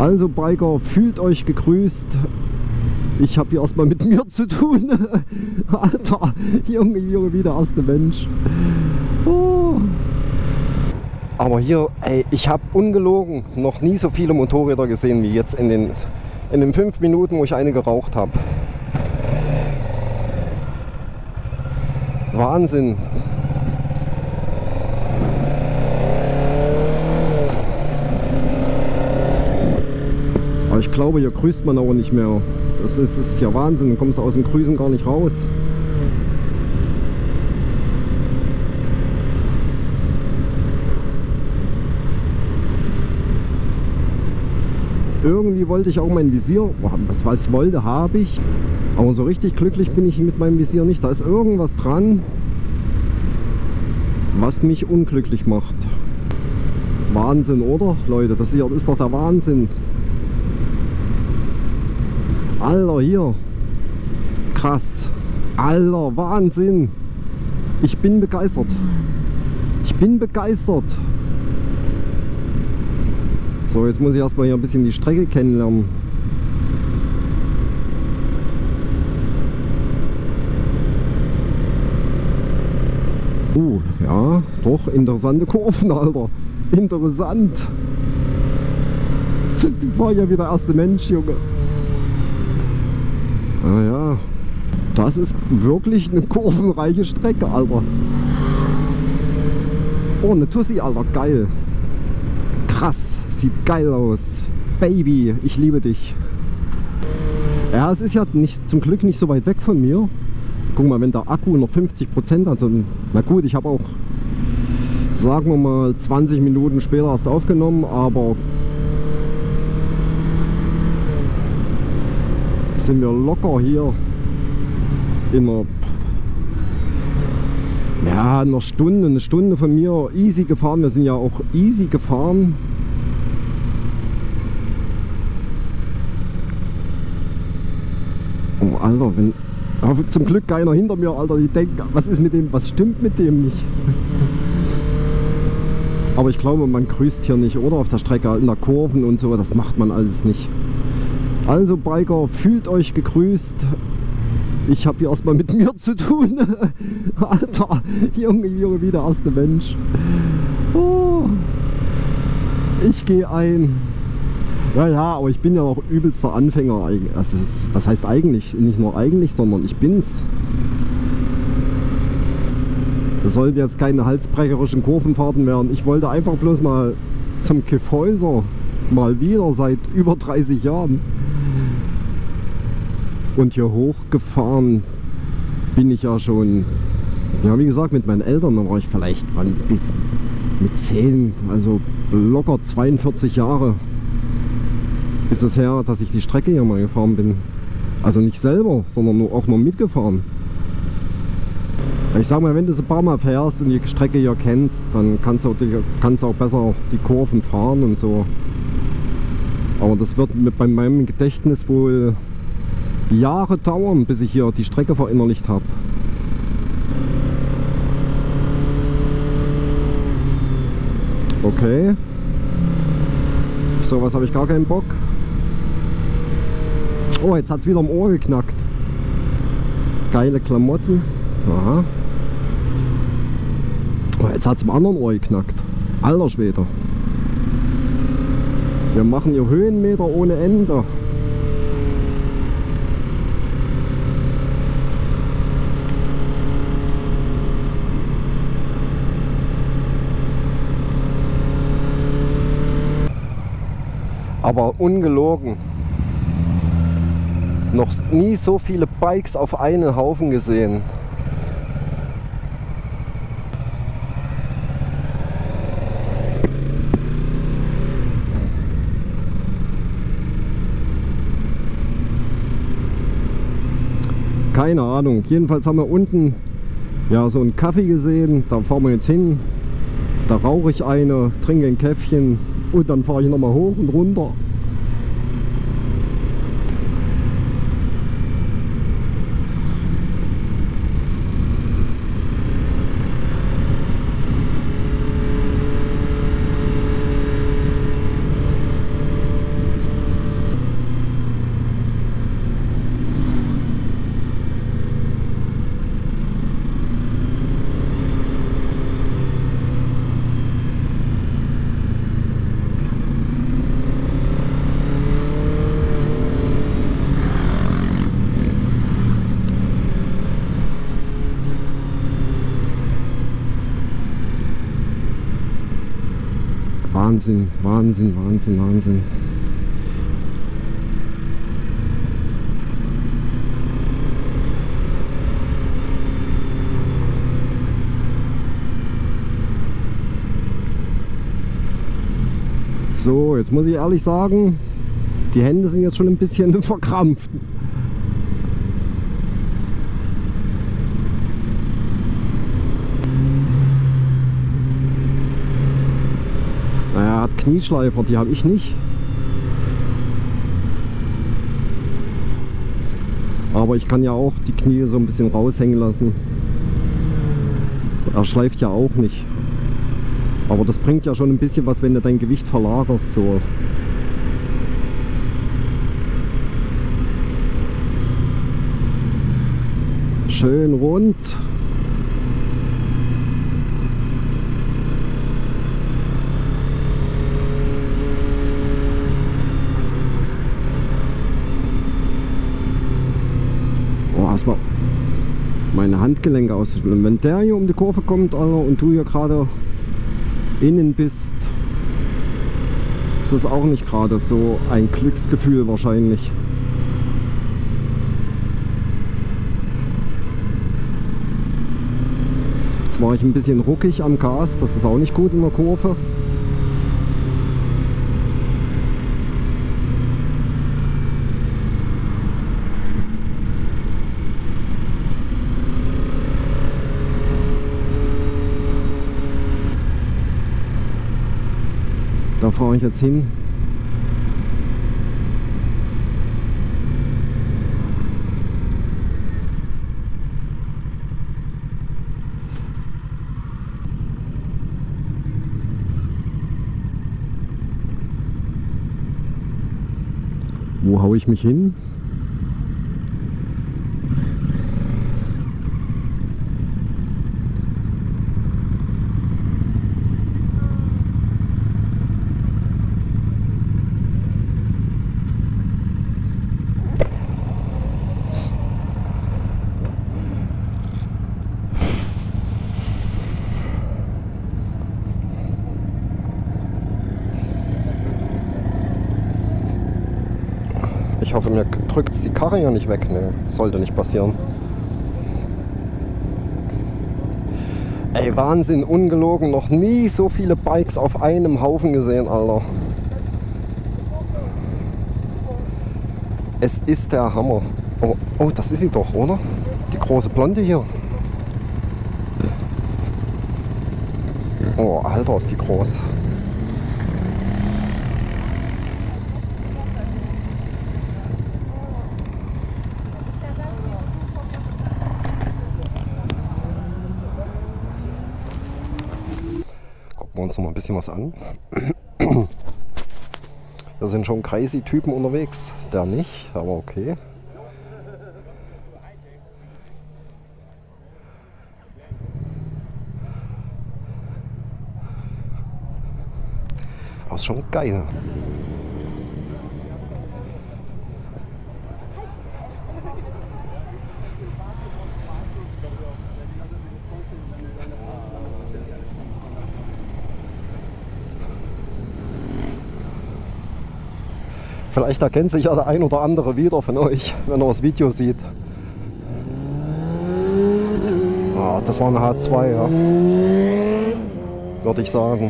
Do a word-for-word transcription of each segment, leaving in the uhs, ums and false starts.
Also Biker, fühlt euch gegrüßt. Ich habe hier erstmal mit mir zu tun. Alter, Junge, Junge, wie der erste Mensch. Oh. Aber hier, ey, ich habe ungelogen noch nie so viele Motorräder gesehen wie jetzt in den, in den fünf Minuten, wo ich eine geraucht habe. Wahnsinn. Aber ich glaube, hier grüßt man aber nicht mehr. Das ist, ist ja Wahnsinn, du kommst aus dem Grüßen gar nicht raus. Irgendwie wollte ich auch mein Visier, was was wollte, habe ich. Aber so richtig glücklich bin ich mit meinem Visier nicht. Da ist irgendwas dran, was mich unglücklich macht. Wahnsinn, oder? Leute, das hier ist doch der Wahnsinn. Alter, hier. Krass. Alter, Wahnsinn. Ich bin begeistert. Ich bin begeistert. So, jetzt muss ich erstmal hier ein bisschen die Strecke kennenlernen. Oh, ja, doch, interessante Kurven, Alter. Interessant. Ich war ja wieder der erste Mensch, Junge. Ah ja, das ist wirklich eine kurvenreiche Strecke, Alter. Oh, eine Tussi, Alter, geil. Krass, sieht geil aus. Baby, ich liebe dich. Ja, es ist ja nicht, zum Glück nicht so weit weg von mir. Guck mal, wenn der Akku noch fünfzig Prozent hat, dann, na gut, ich habe auch, sagen wir mal, zwanzig Minuten später erst aufgenommen, aber sind wir locker hier in einer, ja, einer Stunde, eine Stunde von mir easy gefahren. Wir sind ja auch easy gefahren. Oh, Alter, wenn, zum Glück keiner hinter mir, Alter, die denkt, was ist mit dem, was stimmt mit dem nicht? Aber ich glaube, man grüßt hier nicht, oder? Auf der Strecke, in der Kurven und so, das macht man alles nicht. Also Biker, fühlt euch gegrüßt. Ich habe hier erstmal mit mir zu tun. Alter, Junge, Junge, wie der erste Mensch. Oh. Ich gehe ein. Ja, ja, aber ich bin ja noch übelster Anfänger. Also es, was heißt eigentlich? Nicht nur eigentlich, sondern ich bin's. Das sollten jetzt keine halsbrecherischen Kurvenfahrten werden. Ich wollte einfach bloß mal zum Kyffhäuser. Mal wieder seit über dreißig Jahren. Und hier hochgefahren bin ich ja schon, ja wie gesagt, mit meinen Eltern, da war ich vielleicht wann, mit zehn, also locker zweiundvierzig Jahre ist es her, dass ich die Strecke hier mal gefahren bin. Also nicht selber, sondern nur, auch nur mitgefahren. Ich sag mal, wenn du so ein paar Mal fährst und die Strecke hier kennst, dann kannst du auch, kannst du auch besser die Kurven fahren und so. Aber das wird mit, bei meinem Gedächtnis wohl Jahre dauern, bis ich hier die Strecke verinnerlicht habe. Okay. Auf sowas habe ich gar keinen Bock. Oh, jetzt hat es wieder im Ohr geknackt. Geile Klamotten. Aha. Oh, jetzt hat es im anderen Ohr geknackt. Alter Schwede. Wir machen hier Höhenmeter ohne Ende. Aber ungelogen, noch nie so viele Bikes auf einen Haufen gesehen. Keine Ahnung, jedenfalls haben wir unten ja so einen Kaffee gesehen, da fahren wir jetzt hin, da rauche ich eine, trinke ein Käffchen. Und dann fahre ich nochmal hoch und runter. Wahnsinn, Wahnsinn, Wahnsinn, Wahnsinn. So, jetzt muss ich ehrlich sagen, die Hände sind jetzt schon ein bisschen verkrampft. Naja, er hat Knieschleifer, die habe ich nicht. Aber ich kann ja auch die Knie so ein bisschen raushängen lassen. Er schleift ja auch nicht. Aber das bringt ja schon ein bisschen was, wenn du dein Gewicht verlagerst. So. Schön rund. Oh, erstmal meine Handgelenke auszuschütteln. Wenn der hier um die Kurve kommt, Alter, und du hier gerade innen bist, ist es auch nicht gerade so ein Glücksgefühl wahrscheinlich. Jetzt war ich ein bisschen ruckig am Gas, das ist auch nicht gut in der Kurve. Da fahre ich jetzt hin. Wo haue ich mich hin? Ich hoffe, mir drückt die Karre ja nicht weg. Ne, sollte nicht passieren. Ey, Wahnsinn, ungelogen. Noch nie so viele Bikes auf einem Haufen gesehen, Alter. Es ist der Hammer. Oh, oh, das ist sie doch, oder? Die große Blonde hier. Oh, Alter, ist die groß. Gucken wir uns noch mal ein bisschen was an. Da sind schon crazy Typen unterwegs. Der nicht, aber okay. Aber ist schon geil. Vielleicht erkennt sich ja der ein oder andere wieder von euch, wenn er das Video sieht. Ah, das war eine H zwei, ja. Würde ich sagen.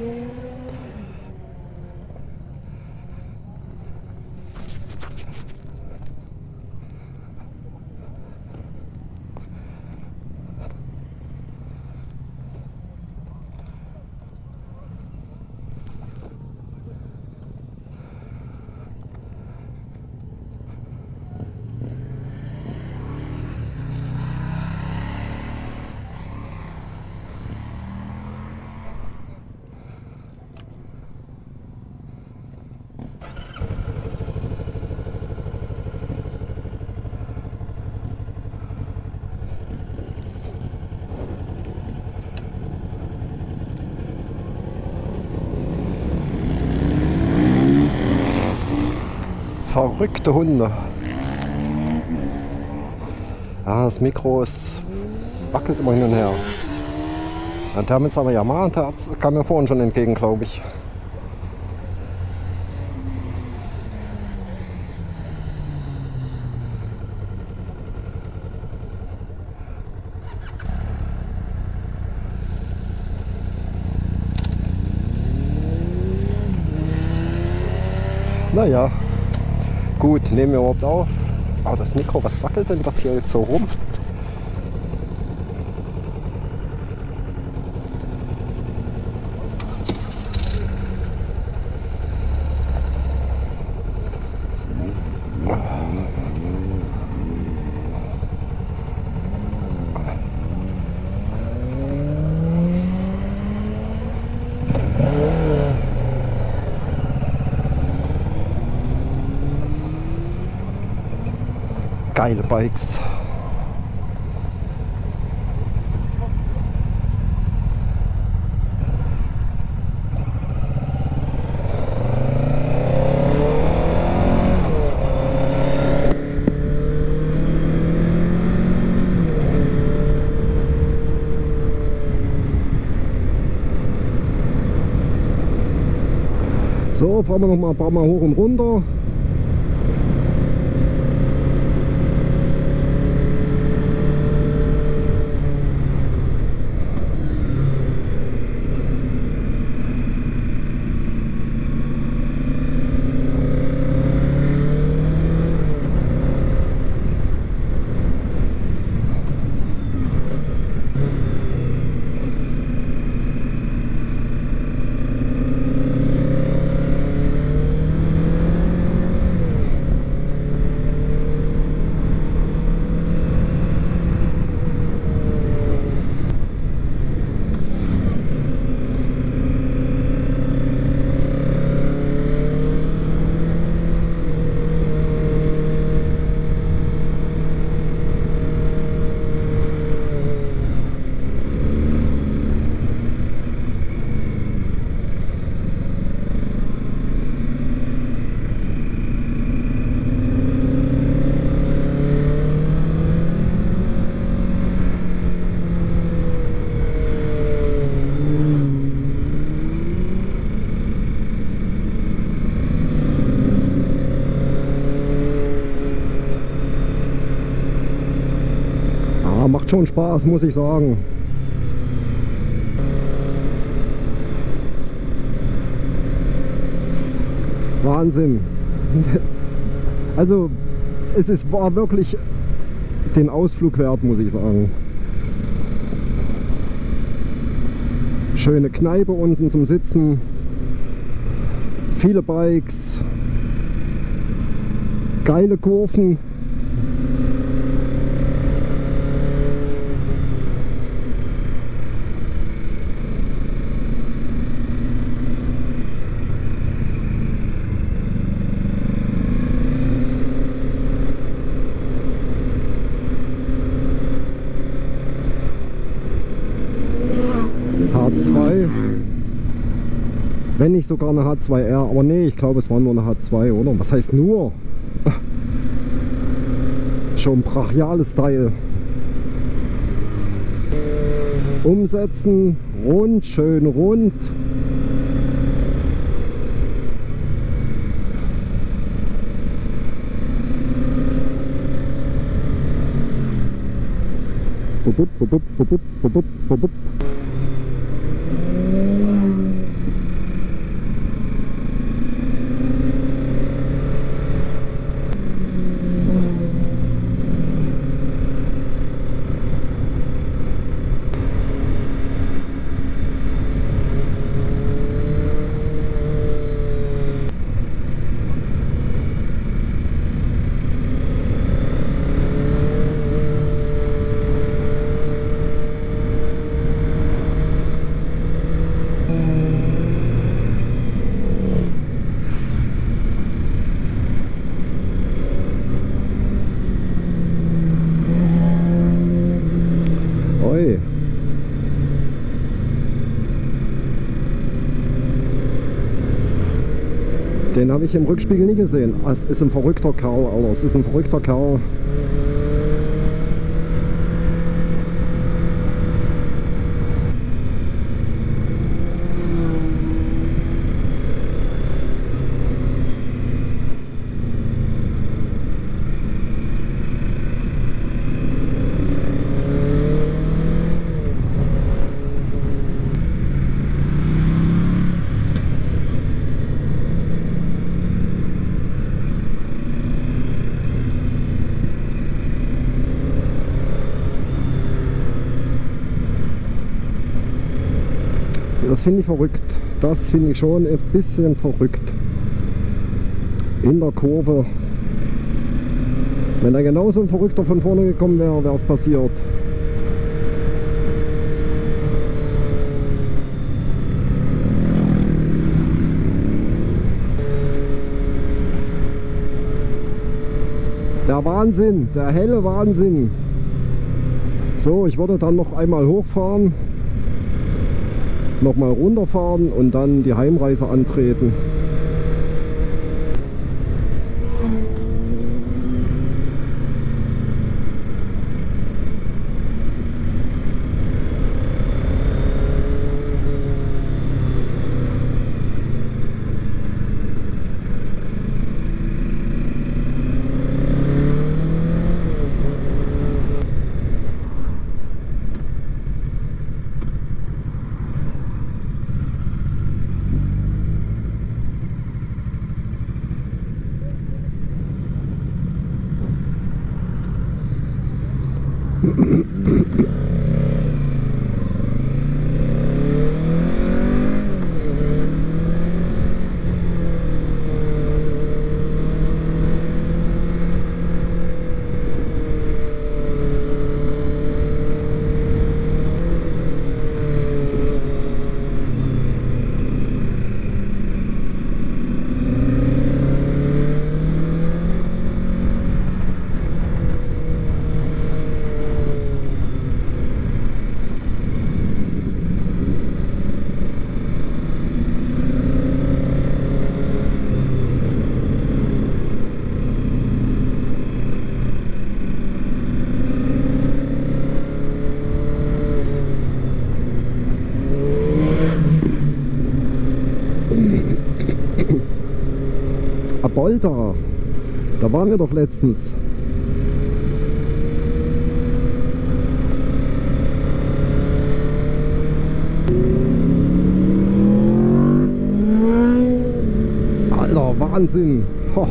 Verrückte Hunde. Ja, das Mikro ist, wackelt immer hin und her. Und der mit seiner Yamaha, der kam mir vorhin schon entgegen, glaube ich. Naja, gut, nehmen wir überhaupt auf. Oh, das Mikro, was wackelt denn das hier jetzt so rum? Geile Bikes. So, fahren wir noch mal ein paar Mal hoch und runter. Macht schon Spaß, muss ich sagen. Wahnsinn. Also es ist, war wirklich den Ausflug wert, muss ich sagen. Schöne Kneipe unten zum Sitzen. Viele Bikes. Geile Kurven. H zwei, wenn nicht sogar eine H zwei R, aber nee, ich glaube es war nur eine H zwei, oder? Was heißt nur? Schon brachiales Teil. Umsetzen, rund, schön rund. Bup, bup, bup, bup, bup, bup, bup, bup. Den habe ich im Rückspiegel nie gesehen. Es ist ein verrückter Kerl, Alter. Es ist ein verrückter Kerl. Das finde ich verrückt. Das finde ich schon ein bisschen verrückt. In der Kurve. Wenn da genauso ein Verrückter von vorne gekommen wäre, wäre es passiert. Der Wahnsinn, der helle Wahnsinn. So, ich würde dann noch einmal hochfahren, nochmal runterfahren und dann die Heimreise antreten. Abolda, da waren wir doch letztens. Alter, Wahnsinn.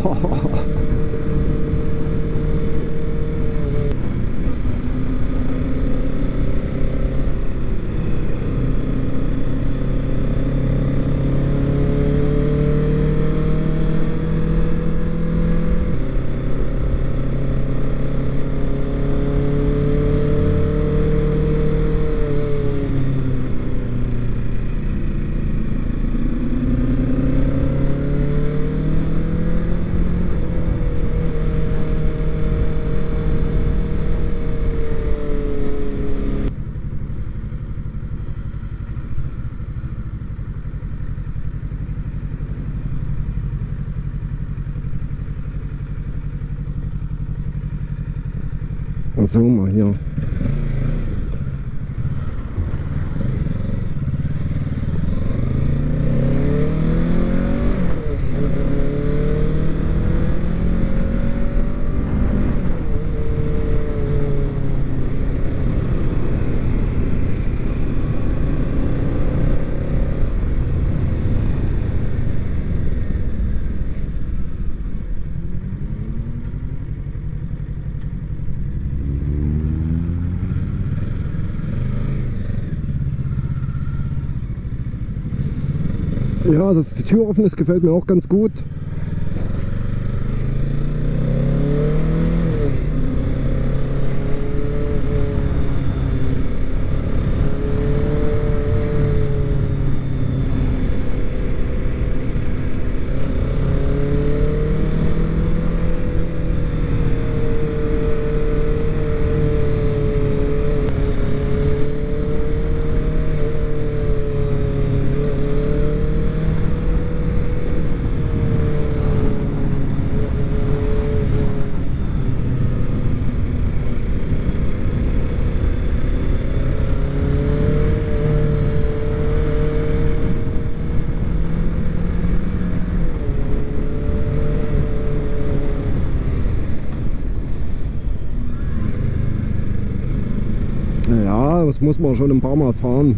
So, mal hier. Ja, dass die Tür offen ist, gefällt mir auch ganz gut. Ja, das muss man schon ein paar Mal fahren.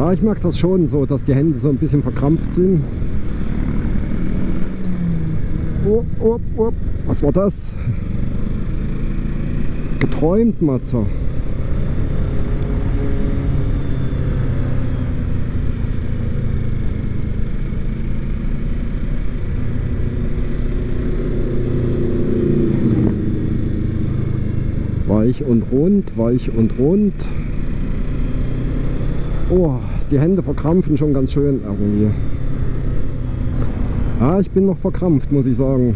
Ja, ich merke das schon so, dass die Hände so ein bisschen verkrampft sind. Oh, oh, oh. Was war das? Geträumt, Matze. Weich und rund, weich und rund. Oh, die Hände verkrampfen schon ganz schön irgendwie. Ja, ich bin noch verkrampft, muss ich sagen.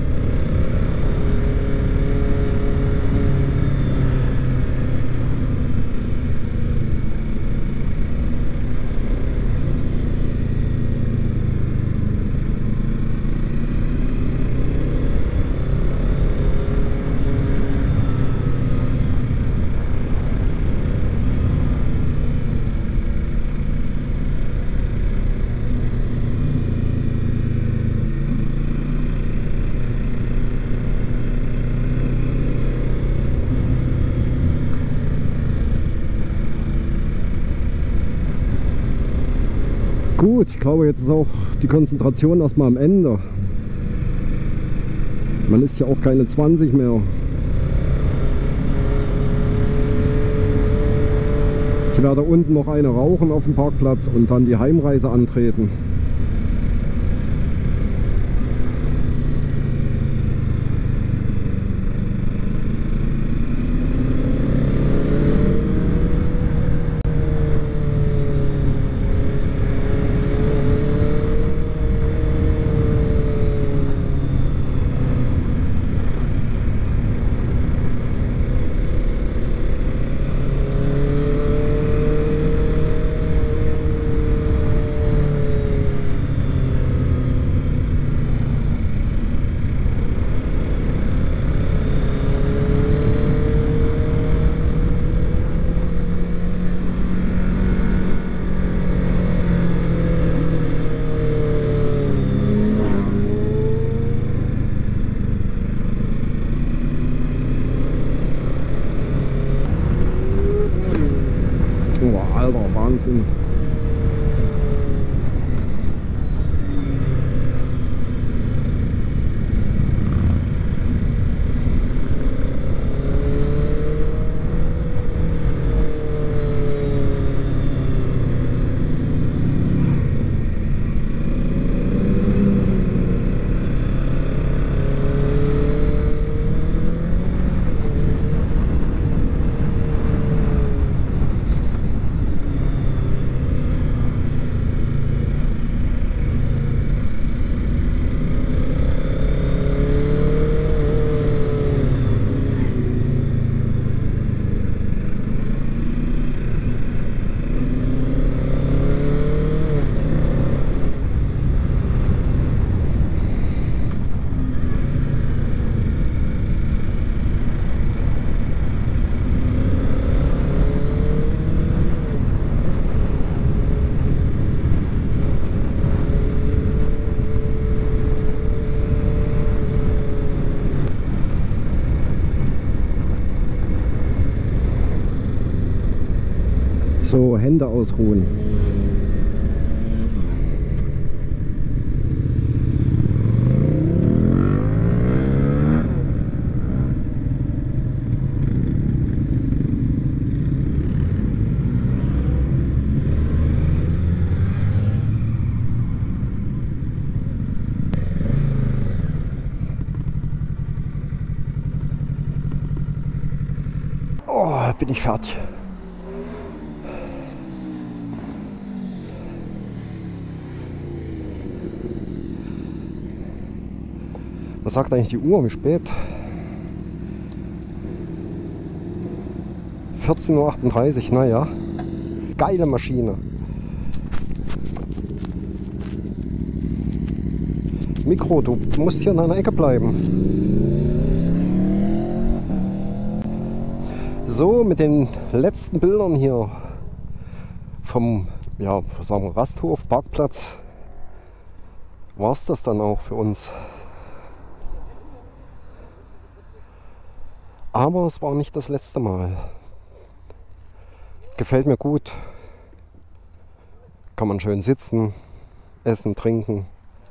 Gut, ich glaube, jetzt ist auch die Konzentration erstmal am Ende. Man ist ja auch keine zwanzig mehr. Ich werde unten noch eine rauchen auf dem Parkplatz und dann die Heimreise antreten. Oh, Alter, Wahnsinn. So, Hände ausruhen. Oh, bin ich fertig. Was sagt eigentlich die Uhr? Wie spät? vierzehn Uhr achtunddreißig, naja. Geile Maschine. Mikro, du musst hier in einer Ecke bleiben. So, mit den letzten Bildern hier vom, ja, was sagen wir, Rasthof, Parkplatz, war es das dann auch für uns. Aber es war nicht das letzte Mal. Gefällt mir gut. Kann man schön sitzen, essen, trinken.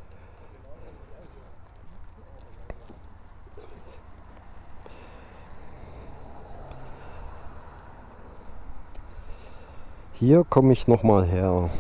Hier komme ich noch mal her.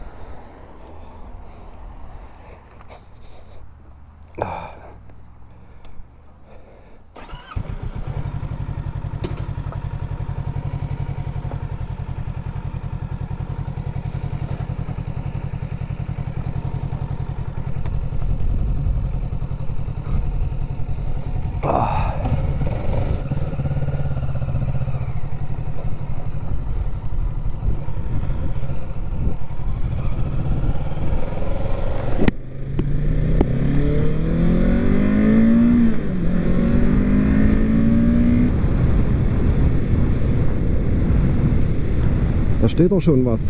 Da steht doch schon was.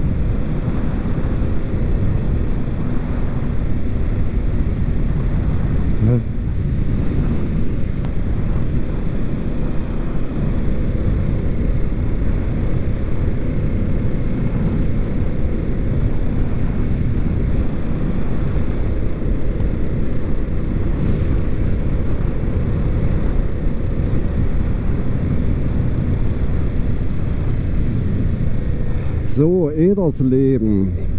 Ja. So, Edersleben.